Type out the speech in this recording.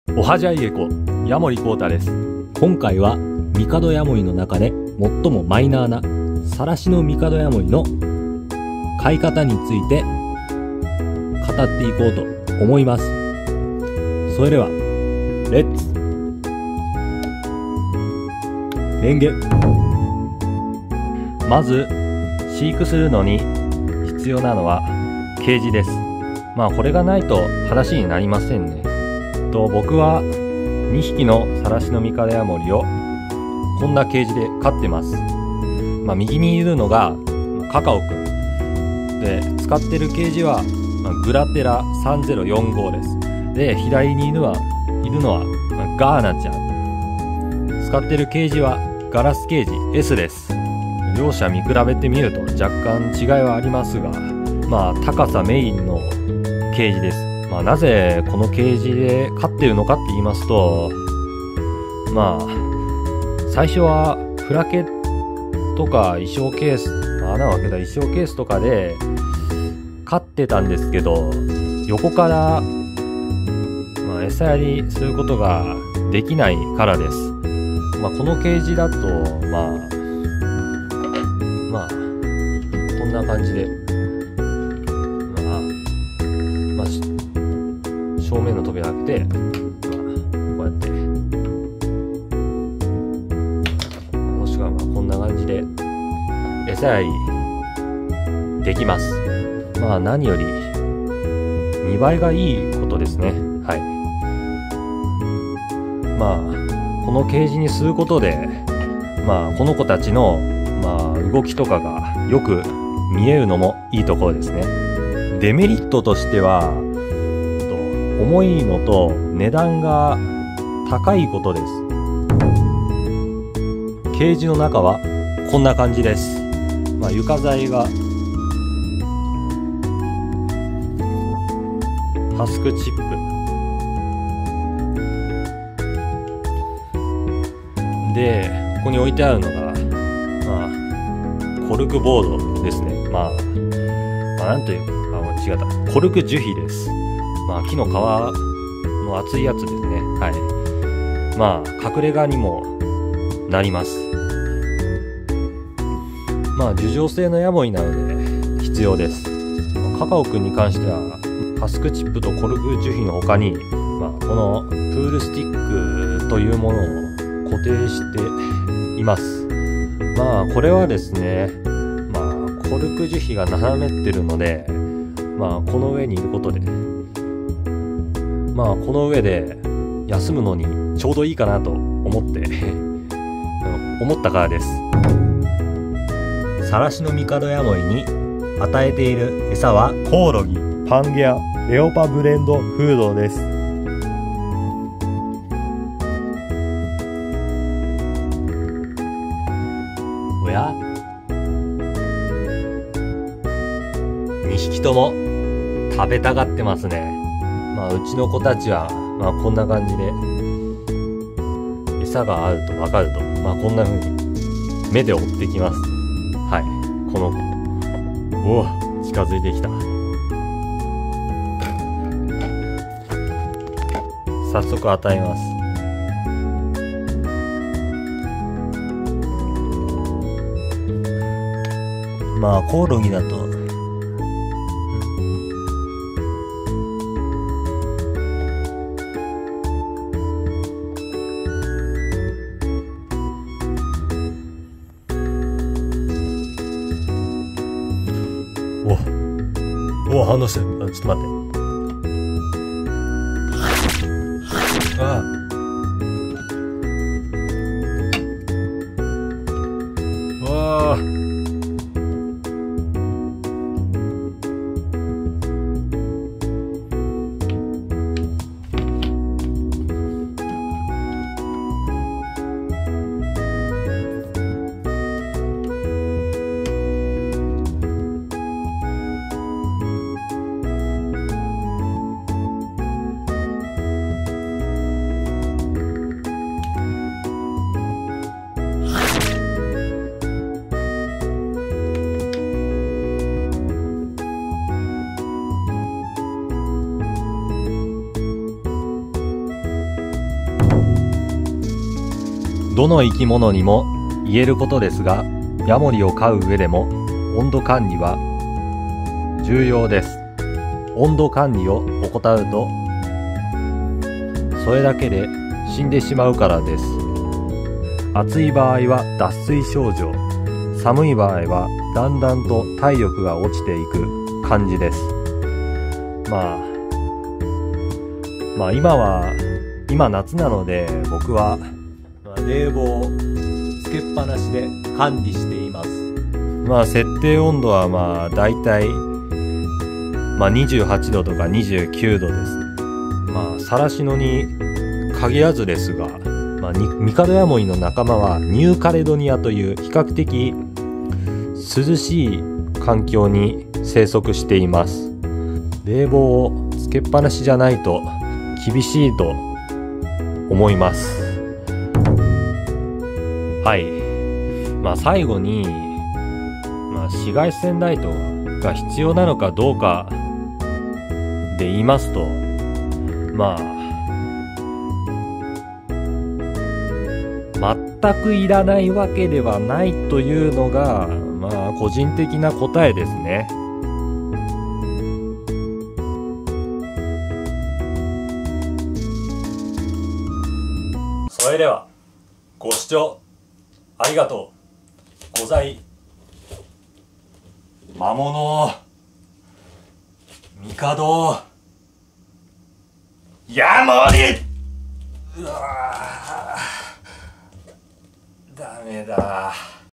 おはじゃいえこ、ヤモリコータです。 今回はミカドヤモリの中で最もマイナーなサラシのミカドヤモリの飼い方について語っていこうと思います。それではレッツレンゲ。 まず飼育するのに必要なのはケージです。これがないと話になりませんね。僕は2匹のサラシのミカドヤモリをこんなケージで飼ってます。右にいるのがカカオくんで、使ってるケージはグラテラ3045です。で、左にいるのはガーナちゃん。使ってるケージはガラスケージ S です。両者見比べてみると若干違いはありますが、高さメインのケージです。なぜこのケージで飼ってるのかって言いますと、最初はフラケとか衣装ケース、穴を開けた衣装ケースとかで飼ってたんですけど、横から餌やりすることができないからです。このケージだとこんな感じで正面の扉開けて、こうやって、もしくはこんな感じで餌やりできます。何より見栄えがいいことですね。はい。このケージにすることで、この子たちの動きとかがよく見えるのもいいところですね。デメリットとしては、重いのと値段が高いことです。ケージの中はこんな感じです。床材がハスクチップで、ここに置いてあるのがコルクボードですね。なんというか、違った、コルク樹皮です。木の皮の厚いやつですね。はい。隠れ家にもなります。樹状性のヤモリなので必要です。カカオくんに関してはハスクチップとコルク樹皮の他に、このプールスティックというものを固定しています。これはですね、コルク樹皮が斜めってるので、この上にいることで、この上で休むのにちょうどいいかなと思って思ったからです。サラシのミカドヤモリに与えている餌はコオロギ、パンゲア、レオパブレンドフードです。おや、2匹とも食べたがってますね。うちの子たちは、こんな感じで餌があると分かると、こんな風に目で追ってきます。はい。この子、近づいてきた。早速与えます。コオロギだと反応してる。ちょっと待って。 どの生き物にも言えることですが、ヤモリを飼う上でも温度管理は重要です。温度管理を怠ると、それだけで死んでしまうからです。暑い場合は脱水症状、寒い場合はだんだんと体力が落ちていく感じです。今夏なので僕は冷房をつけっぱなしで管理しています。設定温度はだいたい28度とか29度です。サラシノに限らずですが、ミカドヤモリの仲間はニューカレドニアという比較的涼しい環境に生息しています。冷房をつけっぱなしじゃないと厳しいと思います。はい。最後に、紫外線ライトが必要なのかどうかで言いますと、全くいらないわけではないというのが、個人的な答えですね。それでは、ご視聴ありがとうござい魔物ミカドヤモリ。ダメだ。